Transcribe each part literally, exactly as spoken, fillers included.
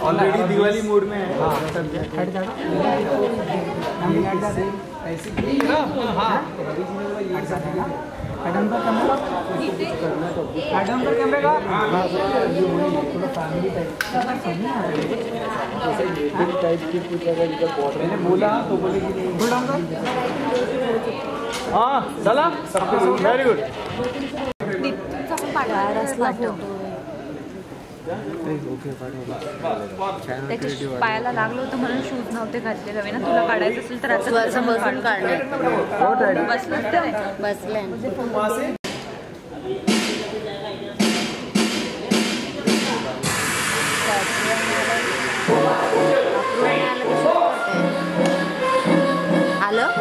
Already Diwali mood में है। हाँ हट जाना हम हट जाते ऐसे मैडम पर कैमरा मैडम पर कैमरे का थोड़ा फैमिली टाइप की कुछ अगर इधर बॉर्डर मैंने बोला तो बोले कि नहीं बोल रहा हाँ चला वेरी गुड पायाला लागलो होतं म्हणून शूज नव्हते घातले रवीना तुला काढायचं असेल तर आता बसून काढले बसलं तर बसले आलं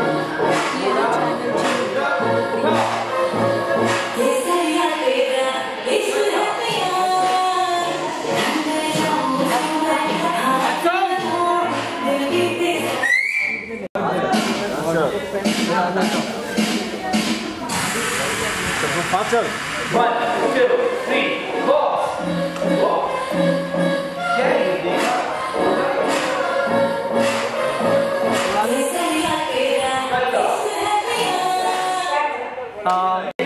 Faster. One, two, three, four. Yeah.